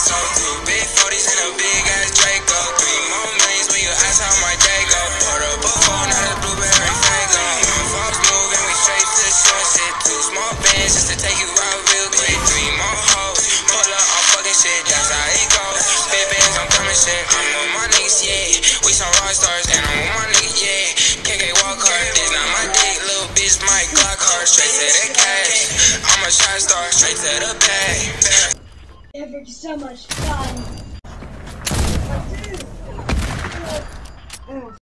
so two big 40s and a big ass Draco. 3 more millions when you ask how my day go. Put up a phone, not a blueberry fago. My folks moving, we straight to the short shit. 2 small bands just to take you out real quick. 3 more hoes, pull up all fucking shit, that's how it goes. Big bands, I'm coming shit. I'm with my niggas, yeah. We some rock stars, and I'm with my niggas, yeah. KK walk hard, this not my dick, little bitch, my Glock hard. Straight to the cash, I'm a shot star, straight to the bag. Having so much fun.